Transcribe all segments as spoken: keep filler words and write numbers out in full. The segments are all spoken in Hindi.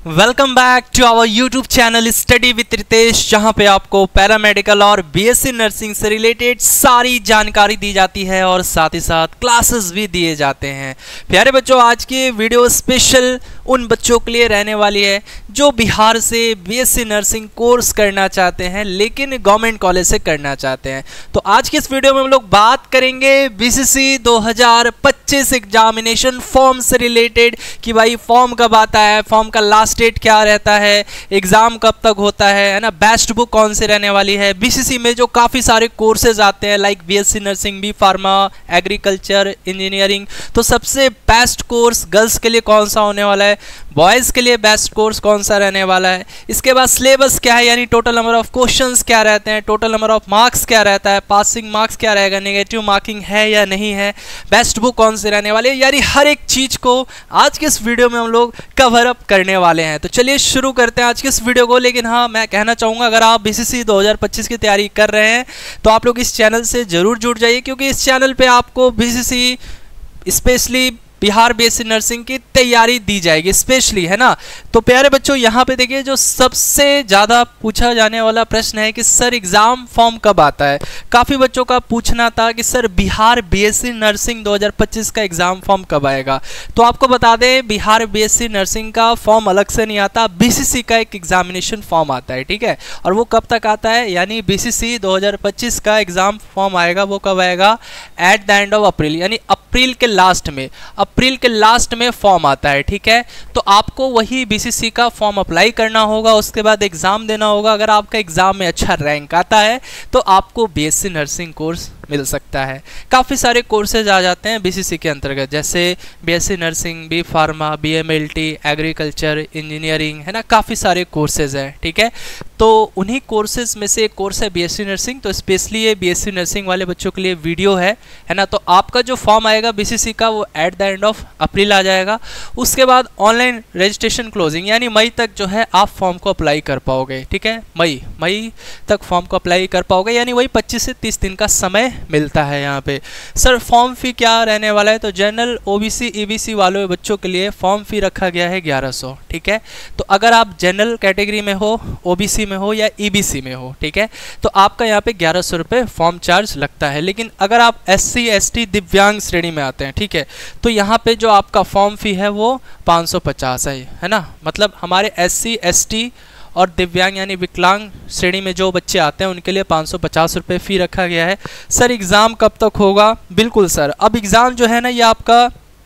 Welcome back to our YouTube channel study with Ritesh, जहां पे आपको पैरामेडिकल और बीएससी नर्सिंग से रिलेटेड सारी जानकारी दी जाती है और साथ ही साथ क्लासेस भी दिए जाते हैं। प्यारे बच्चों, आज की वीडियो स्पेशल उन बच्चों के लिए रहने वाली है जो बिहार से बीएससी नर्सिंग कोर्स करना चाहते हैं लेकिन गवर्नमेंट कॉलेज से करना चाहते हैं। तो आज की इस वीडियो में हम लोग बात करेंगे बीसीसी दो हज़ार पच्चीस एग्जामिनेशन फॉर्म से रिलेटेड कि भाई फॉर्म कब आता है, फॉर्म का लास्ट डेट क्या रहता है, एग्जाम कब तक होता है है ना, बेस्ट बुक कौन सी रहने वाली है। बीसीसी में जो काफ़ी सारे कोर्सेज आते हैं like BSc nursing, B pharma, agriculture, engineering, तो सबसे बेस्ट कोर्स गर्ल्स के लिए कौन सा होने वाला है, बॉयज़ के लिए बेस्ट कोर्स कौन सा रहने वाला है। इसके बाद सिलेबस क्या है, यानी टोटल नंबर ऑफ क्वेश्चंस क्या रहते हैं, टोटल नंबर ऑफ मार्क्स क्या रहता है, पासिंग मार्क्स क्या रहेगा, नेगेटिव मार्किंग है या नहीं है, बेस्ट बुक कौन से रहने वाले, यानी हर एक चीज़ को आज के इस वीडियो में हम लोग कवर अप करने वाले हैं। तो चलिए शुरू करते हैं आज के इस वीडियो को। लेकिन हाँ, मैं कहना चाहूँगा अगर आप बीसीसी दो हज़ार पच्चीस की तैयारी कर रहे हैं तो आप लोग इस चैनल से ज़रूर जुड़ जाइए, क्योंकि इस चैनल पे आपको BCC specially Bihar BSc nursing की तैयारी दी जाएगी स्पेशली, है ना। तो प्यारे बच्चों, यहाँ पे देखिए जो सबसे ज़्यादा पूछा जाने वाला प्रश्न है कि सर एग्ज़ाम फॉर्म कब आता है। काफ़ी बच्चों का पूछना था कि सर बिहार बीएससी नर्सिंग दो हज़ार पच्चीस का एग्ज़ाम फॉर्म कब आएगा। तो आपको बता दें, बिहार बीएससी नर्सिंग का फॉर्म अलग से नहीं आता, बीसीसी का एक एग्जामिनेशन फॉर्म आता है, ठीक है। और वो कब तक आता है, यानी बीसीसी दो हज़ार पच्चीस का एग्ज़ाम फॉर्म आएगा, वो कब आएगा, at the end of April, यानी अप्रैल के लास्ट में अप्रैल के लास्ट में फॉर्म आता है, ठीक है। तो आपको वही बीसीसी का फॉर्म अप्लाई करना होगा, उसके बाद एग्ज़ाम देना होगा। अगर आपका एग्ज़ाम में अच्छा रैंक आता है तो आपको बीएससी नर्सिंग कोर्स मिल सकता है। काफ़ी सारे कोर्सेज आ जाते हैं बीसीसी के अंतर्गत, जैसे BSc nursing, B pharma, BMLT, agriculture, engineering, है ना, काफ़ी सारे कोर्सेज हैं, ठीक है। तो उन्हीं कोर्सेज में से एक कोर्स है बीएससी नर्सिंग। तो स्पेशली ये बीएससी नर्सिंग वाले बच्चों के लिए वीडियो है है ना। तो आपका जो फॉर्म आएगा बीसीसी का वो at the end of April आ जाएगा। उसके बाद ऑनलाइन रजिस्ट्रेशन क्लोजिंग, यानी मई तक जो है आप फॉर्म को अप्लाई कर पाओगे, ठीक है। मई मई तक फॉर्म को अप्लाई कर पाओगे, यानी वही पच्चीस से तीस दिन का समय मिलता है यहाँ पे। सर फॉर्म फी क्या रहने वाला है, तो जनरल, ओबीसी, ईबीसी वालों बच्चों के लिए फॉर्म फी रखा गया है ग्यारह सौ, ठीक है। तो अगर आप जनरल कैटेगरी में हो, ओबीसी में हो या ईबीसी में हो, ठीक है, तो आपका यहाँ पे ग्यारह सौ रुपये फॉर्म चार्ज लगता है। लेकिन अगर आप एससी, एसटी, दिव्यांग श्रेणी में आते हैं, ठीक है, तो यहाँ पे जो आपका फॉर्म फी है वो पाँच सौ पचास है है ना। मतलब हमारे एससी, एसटी और दिव्यांग यानी विकलांग श्रेणी में जो बच्चे आते हैं उनके लिए पाँच सौ पचास रुपये फ़ी रखा गया है। सर एग्ज़ाम कब तक होगा, बिल्कुल सर, अब एग्ज़ाम जो है ना ये आपका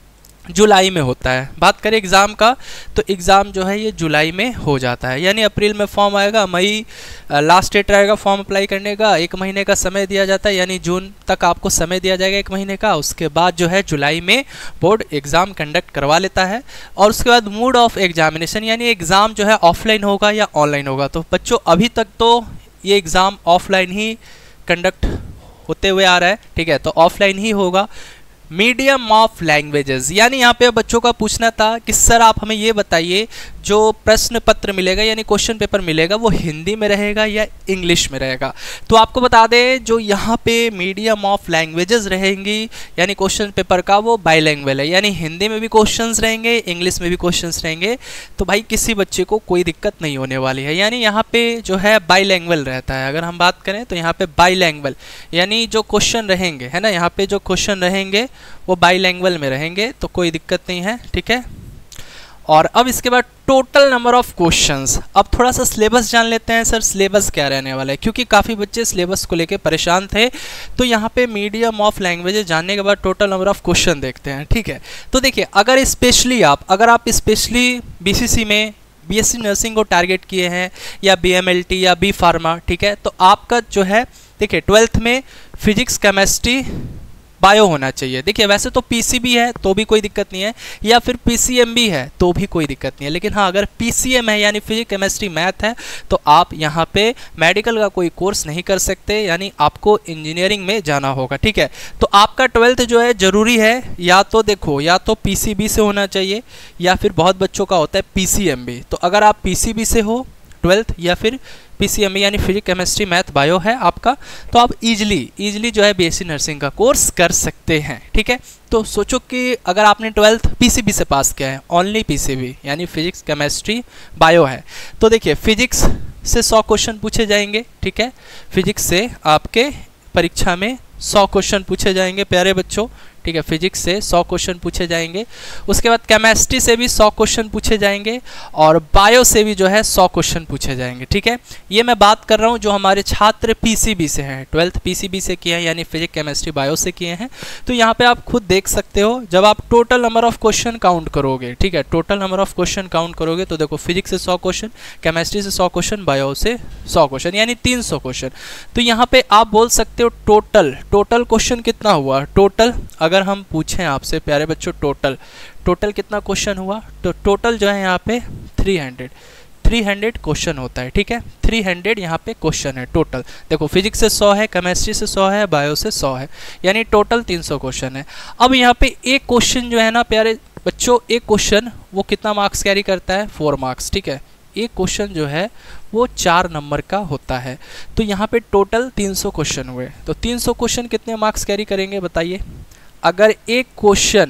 जुलाई में होता है। बात करें एग्ज़ाम का तो एग्ज़ाम जो है ये जुलाई में हो जाता है, यानी अप्रैल में फॉर्म आएगा, मई लास्ट डेट रहेगा फॉर्म अप्लाई करने का, एक महीने का समय दिया जाता है, यानी जून तक आपको समय दिया जाएगा एक महीने का। उसके बाद जो है जुलाई में बोर्ड एग्ज़ाम कंडक्ट करवा लेता है। और उसके बाद मोड ऑफ एग्जामिनेशन, यानी एग्ज़ाम जो है ऑफलाइन होगा या ऑनलाइन होगा। तो बच्चों अभी तक तो ये एग्ज़ाम ऑफलाइन ही कंडक्ट होते हुए आ रहा है, ठीक है, तो ऑफलाइन ही होगा। मीडियम ऑफ लैंग्वेजेस, यानी यहाँ पे बच्चों का पूछना था कि सर आप हमें ये बताइए जो प्रश्न पत्र मिलेगा यानी क्वेश्चन पेपर मिलेगा वो हिंदी में रहेगा या इंग्लिश में रहेगा। तो आपको बता दें जो यहाँ पे मीडियम ऑफ लैंग्वेजेस रहेंगी यानी क्वेश्चन पेपर का वो बाईलैंग्वेज है, यानी हिंदी में भी क्वेश्चंस रहेंगे, इंग्लिश में भी क्वेश्चंस रहेंगे। तो भाई किसी बच्चे को कोई दिक्कत नहीं होने वाली है, यानी यहाँ पे जो है बाईलैंग्वेज रहता है। अगर हम बात करें तो यहाँ पे बाईलैंग्वेज यानी जो क्वेश्चन रहेंगे, है ना, यहाँ पे जो क्वेश्चन रहेंगे वो बाईलैंग्वेज में रहेंगे, तो कोई दिक्कत नहीं है, ठीक है। और अब इसके बाद टोटल नंबर ऑफ क्वेश्चंस। अब थोड़ा सा सिलेबस जान लेते हैं, सर सिलेबस क्या रहने वाला है, क्योंकि काफ़ी बच्चे सिलेबस को लेके परेशान थे। तो यहाँ पे मीडियम ऑफ लैंग्वेजेस जानने के बाद टोटल नंबर ऑफ क्वेश्चन देखते हैं, ठीक है। तो देखिए अगर स्पेशली आप अगर आप स्पेशली बीसीसी में बीएससी नर्सिंग को टारगेट किए हैं या बीएमएलटी या बी फार्मा, ठीक है, तो आपका जो है देखिए ट्वेल्थ में फिजिक्स, केमिस्ट्री, बायो होना चाहिए। देखिए वैसे तो पीसीबी है तो भी कोई दिक्कत नहीं है, या फिर पीसीएम भी है तो भी कोई दिक्कत नहीं है। लेकिन हाँ अगर पीसीएम है यानी फिजिक्स, केमिस्ट्री, मैथ है तो आप यहाँ पे मेडिकल का कोई कोर्स नहीं कर सकते, यानी आपको इंजीनियरिंग में जाना होगा, ठीक है। तो आपका ट्वेल्थ जो है ज़रूरी है, या तो देखो या तो पीसीबी से होना चाहिए या फिर बहुत बच्चों का होता है पीसीएम भी। तो अगर आप पीसीबी से हो ट्वेल्थ या फिर पीसीएमई यानी फिजिक्स केमिस्ट्री मैथ बायो है आपका, तो आप इजीली इजीली जो है बीएससी नर्सिंग का कोर्स कर सकते हैं। ठीक है, तो सोचो कि अगर आपने ट्वेल्थ पीसीबी से पास किया है, ओनली पीसीबी यानी फिजिक्स केमिस्ट्री बायो है, तो देखिए फिजिक्स से सौ क्वेश्चन पूछे जाएंगे। ठीक है, फिजिक्स से आपके परीक्षा में सौ क्वेश्चन पूछे जाएंगे प्यारे बच्चों। ठीक है, फिजिक्स से सौ क्वेश्चन पूछे जाएंगे। उसके बाद केमिस्ट्री से भी सौ क्वेश्चन पूछे जाएंगे और बायो से भी जो है सौ क्वेश्चन पूछे जाएंगे। ठीक है, ये मैं बात कर रहा हूँ जो हमारे छात्र पीसीबी से हैं, ट्वेल्थ पीसीबी से किए हैं यानी फिजिक्स केमिस्ट्री बायो से किए हैं। तो यहाँ पे आप खुद देख सकते हो, जब आप total number of question count करोगे, ठीक है, total number of question count करोगे तो देखो फिजिक्स से सौ क्वेश्चन, केमिस्ट्री से सौ क्वेश्चन, बायो से सौ क्वेश्चन यानी तीन सौ क्वेश्चन। तो यहाँ पे आप बोल सकते हो टोटल टोटल क्वेश्चन कितना हुआ। टोटल अगर हम पूछें आपसे प्यारे बच्चों, टोटल टोटल कितना क्वेश्चन हुआ, तो टोटल जो है यहाँ पे तीन सौ तीन सौ क्वेश्चन होता है। ठीक है, तीन सौ यहाँ पे क्वेश्चन है टोटल। देखो फिजिक्स से सौ है, केमिस्ट्री से सौ है, बायो से सौ है, यानी टोटल तीन सौ क्वेश्चन है। अब यहाँ पे एक क्वेश्चन जो है ना प्यारे बच्चों, एक क्वेश्चन वो कितना मार्क्स कैरी करता है, फोर मार्क्स। ठीक है, एक क्वेश्चन जो है वो चार नंबर का होता है। तो यहाँ पे टोटल तीन सौ क्वेश्चन हुए, तो तीन सौ क्वेश्चन कितने मार्क्स कैरी करेंगे बताइए। अगर एक क्वेश्चन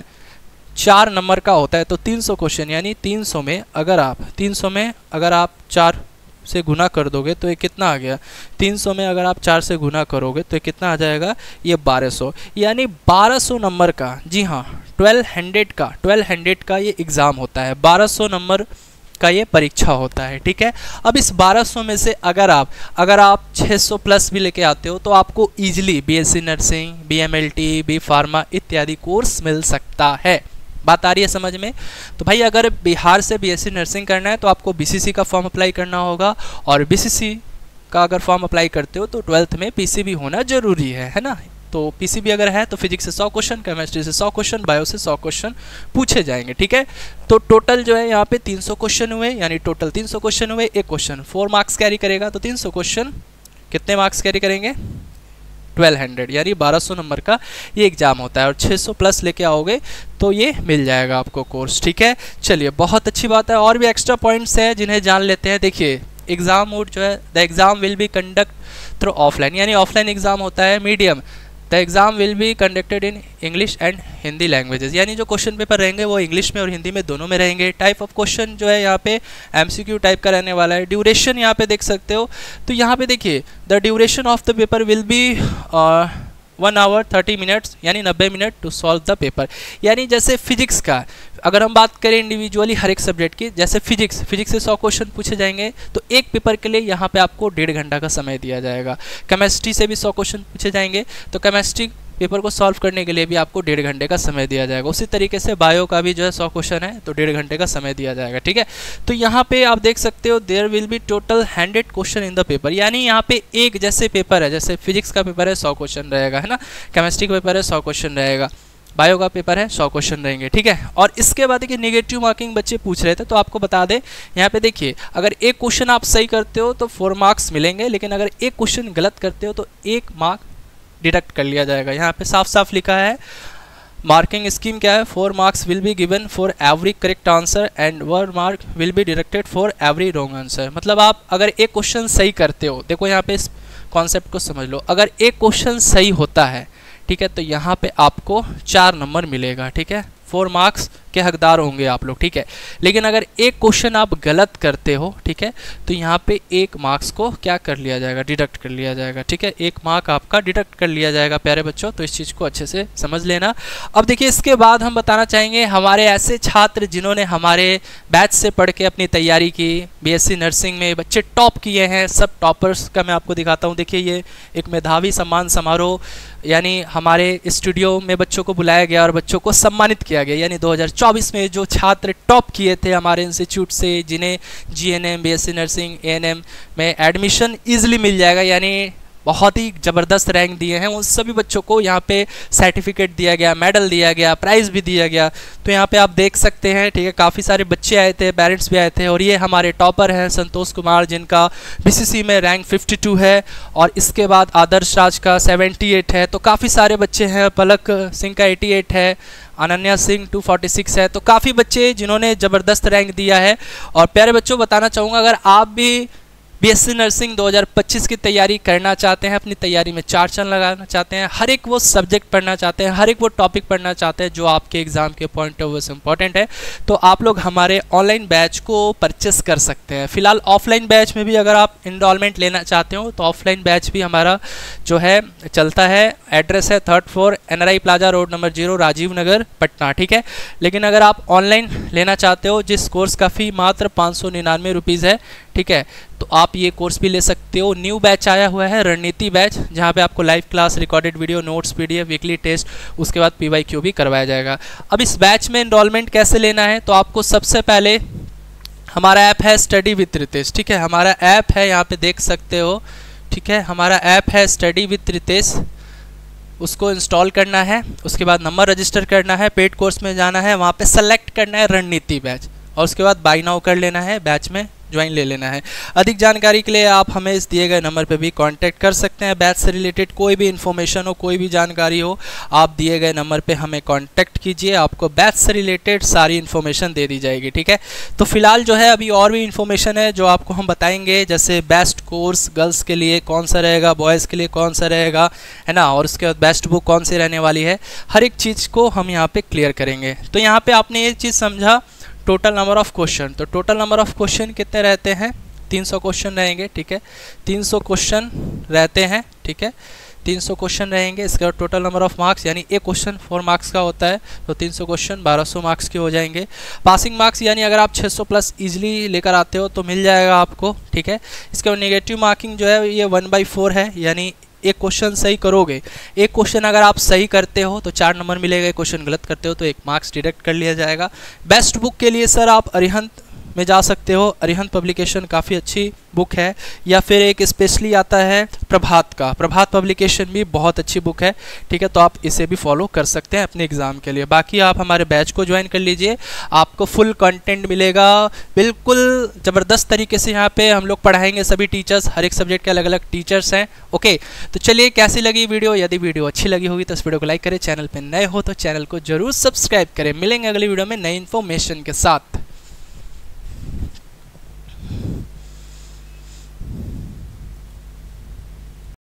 चार नंबर का होता है तो तीन सौ क्वेश्चन यानी तीन सौ में अगर आप तीन सौ में अगर आप चार से गुना कर दोगे तो ये कितना आ गया, तीन सौ में अगर आप चार से गुना करोगे तो ये कितना आ जाएगा, ये बारह सौ यानी बारह सौ नंबर का, जी हाँ बारह सौ का बारह सौ का ये एग्ज़ाम होता है, बारह सौ नंबर का ये परीक्षा होता है। ठीक है, अब इस बारह सौ में से अगर आप अगर आप छह सौ प्लस भी लेके आते हो तो आपको easily BSc nursing, BMLT, B pharma इत्यादि कोर्स मिल सकता है। बात आ रही है समझ में। तो भाई अगर बिहार से बीएससी नर्सिंग करना है तो आपको बीसीसी का फॉर्म अप्लाई करना होगा, और बीसीसी का अगर फॉर्म अप्लाई करते हो तो ट्वेल्थ में पीसीबी होना जरूरी है, है ना। तो पीसीबी अगर है तो फिजिक्स से सौ क्वेश्चन, केमिस्ट्री से सौ क्वेश्चन, बायो से सौ क्वेश्चन पूछे जाएंगे। ठीक है, तो टोटल जो है यहाँ पे तीन सौ क्वेश्चन हुए, यानी टोटल तीन सौ क्वेश्चन हुए। एक क्वेश्चन फोर मार्क्स कैरी करेगा, तो तीन सौ क्वेश्चन कितने मार्क्स कैरी करेंगे, बारह सौ यानी बारह सौ नंबर का ये एग्जाम होता है, और छह सौ प्लस लेके आओगे तो ये मिल जाएगा आपको कोर्स। ठीक है, चलिए बहुत अच्छी बात है। और भी एक्स्ट्रा पॉइंट्स हैं जिन्हें जान लेते हैं। देखिए एग्जाम मोड जो है, the exam will be conduct through offline, यानी ऑफलाइन एग्जाम होता है। Medium, the exam will be conducted in English and Hindi languages, यानी जो क्वेश्चन पेपर रहेंगे वो इंग्लिश में और हिंदी में दोनों में रहेंगे। टाइप ऑफ क्वेश्चन जो है यहाँ पे एमसीक्यू टाइप का रहने वाला है। ड्यूरेशन यहाँ पे देख सकते हो, तो यहाँ पे देखिए the duration of the paper will be one hour thirty minutes यानी नब्बे minute to solve the paper. यानी जैसे फिजिक्स का अगर हम बात करें इंडिविजुअली हर एक सब्जेक्ट की, जैसे फिजिक्स फिजिक्स से सौ क्वेश्चन पूछे जाएंगे तो एक पेपर के लिए यहाँ पे आपको डेढ़ घंटा का समय दिया जाएगा। केमिस्ट्री से भी सौ क्वेश्चन पूछे जाएंगे तो केमिस्ट्री पेपर को सॉल्व करने के लिए भी आपको डेढ़ घंटे का समय दिया जाएगा। उसी तरीके से बायो का भी जो है सौ क्वेश्चन है तो डेढ़ घंटे का समय दिया जाएगा। ठीक है, तो यहाँ पे आप देख सकते हो there will be total hundred question in the paper, यानी यहाँ पे एक जैसे पेपर है, जैसे फिजिक्स का पेपर है सौ क्वेश्चन रहेगा, है ना, केमिस्ट्री का पेपर है सौ क्वेश्चन रहेगा, बायो का पेपर है सौ क्वेश्चन रहेंगे। ठीक है, और इसके बाद देखिए नेगेटिव मार्किंग बच्चे पूछ रहे थे तो आपको बता दें यहाँ पे देखिए अगर एक क्वेश्चन आप सही करते हो तो फोर मार्क्स मिलेंगे, लेकिन अगर एक क्वेश्चन गलत करते हो तो एक मार्क डिडक्ट कर लिया जाएगा। यहाँ पे साफ साफ लिखा है मार्किंग स्कीम क्या है, four marks will be given for every correct answer and one mark will be deducted for every wrong answer. मतलब आप अगर एक क्वेश्चन सही करते हो, देखो यहाँ पे इस कॉन्सेप्ट को समझ लो, अगर एक क्वेश्चन सही होता है, ठीक है, तो यहाँ पे आपको चार नंबर मिलेगा। ठीक है, फोर मार्क्स के हकदार होंगे आप लोग। ठीक है, लेकिन अगर एक क्वेश्चन आप गलत करते हो, ठीक है, तो यहाँ पे एक मार्क्स को क्या कर लिया जाएगा, डिडक्ट कर लिया जाएगा। ठीक है, एक मार्क आपका डिडक्ट कर लिया जाएगा प्यारे बच्चों, तो इस चीज़ को अच्छे से समझ लेना। अब देखिए इसके बाद हम बताना चाहेंगे हमारे ऐसे छात्र जिन्होंने हमारे बैच से पढ़ के अपनी तैयारी की, बीएससी नर्सिंग में बच्चे टॉप किए हैं, सब टॉपर्स का मैं आपको दिखाता हूँ। देखिए ये एक मेधावी सम्मान समारोह, यानी हमारे स्टूडियो में बच्चों को बुलाया गया और बच्चों को सम्मानित किया गया, यानी दो हज़ार चौबीस में जो छात्र टॉप किए थे हमारे इंस्टीट्यूट से, जिन्हें जीएनएम, बीएससी नर्सिंग, एएनएम में एडमिशन इजीली मिल जाएगा, यानी बहुत ही ज़बरदस्त रैंक दिए हैं, उन सभी बच्चों को यहाँ पे सर्टिफिकेट दिया गया, मेडल दिया गया, प्राइज़ भी दिया गया। तो यहाँ पे आप देख सकते हैं, ठीक है, काफ़ी सारे बच्चे आए थे, पेरेंट्स भी आए थे, और ये हमारे टॉपर हैं संतोष कुमार जिनका बीसीसी में रैंक बावन है, और इसके बाद आदर्श राज का अठहत्तर है। तो काफ़ी सारे बच्चे हैं, पलक सिंह का अठासी है, अनन्या सिंह दो सौ छियालीस है। तो काफ़ी बच्चे जिन्होंने ज़बरदस्त रैंक दिया है। और प्यारे बच्चों बताना चाहूँगा अगर आप भी बीएससी नर्सिंग दो हज़ार पच्चीस की तैयारी करना चाहते हैं, अपनी तैयारी में चार चांद लगाना चाहते हैं, हर एक वो सब्जेक्ट पढ़ना चाहते हैं, हर एक वो टॉपिक पढ़ना चाहते हैं जो आपके एग्जाम के पॉइंट ऑफ व्यू से इंपॉर्टेंट है, तो आप लोग हमारे ऑनलाइन बैच को परचेस कर सकते हैं। फिलहाल ऑफलाइन बैच में भी अगर आप इनरोलमेंट लेना चाहते हो तो ऑफलाइन बैच भी हमारा जो है चलता है। एड्रेस है third floor NRI plaza road number zero Rajiv Nagar Patna, ठीक है। लेकिन अगर आप ऑनलाइन लेना चाहते हो जिस कोर्स का फी मात्र पाँच सौ निन्यानवे रुपीज़ है, ठीक है, तो आप ये कोर्स भी ले सकते हो। न्यू बैच आया हुआ है रणनीति बैच, जहाँ पे आपको live class, recorded video, notes, PDF, weekly test, उसके बाद पीवाईक्यू भी करवाया जाएगा। अब इस बैच में एनरोलमेंट कैसे लेना है, तो आपको सबसे पहले हमारा ऐप है स्टडी विद रितेश, ठीक है, हमारा ऐप है, यहाँ पे देख सकते हो, ठीक है, हमारा ऐप है स्टडी विद रितेश, उसको इंस्टॉल करना है। उसके बाद नंबर रजिस्टर करना है, पेड कोर्स में जाना है, वहाँ पे सेलेक्ट करना है रणनीति बैच और उसके बाद बाय नाउ कर लेना है, बैच में ज्वाइन ले लेना है। अधिक जानकारी के लिए आप हमें इस दिए गए नंबर पे भी कांटेक्ट कर सकते हैं। बैच से रिलेटेड कोई भी इन्फॉर्मेशन हो, कोई भी जानकारी हो, आप दिए गए नंबर पे हमें कांटेक्ट कीजिए, आपको बैच से रिलेटेड सारी इन्फॉर्मेशन दे दी जाएगी, ठीक है। तो फिलहाल जो है अभी और भी इन्फॉर्मेशन है जो आपको हम बताएंगे, जैसे बेस्ट कोर्स गर्ल्स के लिए कौन सा रहेगा, बॉयज़ के लिए कौन सा रहेगा, है ना, और उसके बाद बेस्ट बुक कौन सी रहने वाली है, हर एक चीज़ को हम यहाँ पर क्लियर करेंगे। तो यहाँ पर आपने ये चीज़ समझा टोटल नंबर ऑफ क्वेश्चन, तो टोटल नंबर ऑफ क्वेश्चन कितने रहते हैं, तीन सौ क्वेश्चन रहेंगे, ठीक है, तीन सौ क्वेश्चन रहते हैं, ठीक है, तीन सौ क्वेश्चन रहेंगे। इसका टोटल नंबर ऑफ मार्क्स यानी एक क्वेश्चन फोर मार्क्स का होता है, तो तीन सौ क्वेश्चन बारह सौ मार्क्स के हो जाएंगे। पासिंग मार्क्स यानी अगर आप छह सौ प्लस इजीली लेकर आते हो तो मिल जाएगा आपको, ठीक है। इसके बाद नेगेटिव मार्किंग जो है ये वन बाई फोर है, यानी एक क्वेश्चन सही करोगे, एक क्वेश्चन अगर आप सही करते हो तो चार नंबर मिलेगा, एक क्वेश्चन गलत करते हो तो एक मार्क्स डिडक्ट कर लिया जाएगा। बेस्ट बुक के लिए सर आप अरिहंत में जा सकते हो, अरिहंत पब्लिकेशन काफ़ी अच्छी बुक है, या फिर एक स्पेशली आता है प्रभात का, प्रभात पब्लिकेशन भी बहुत अच्छी बुक है, ठीक है, तो आप इसे भी फॉलो कर सकते हैं अपने एग्ज़ाम के लिए। बाकी आप हमारे बैच को ज्वाइन कर लीजिए, आपको फुल कंटेंट मिलेगा, बिल्कुल ज़बरदस्त तरीके से यहाँ पे हम लोग पढ़ाएंगे, सभी टीचर्स, हर एक सब्जेक्ट के अलग अलग टीचर्स हैं। ओके, तो चलिए कैसी लगी वीडियो, यदि वीडियो अच्छी लगी होगी तो इस वीडियो को लाइक करें, चैनल पर नए हो तो चैनल को जरूर सब्सक्राइब करें। मिलेंगे अगली वीडियो में नई इन्फॉर्मेशन के साथ।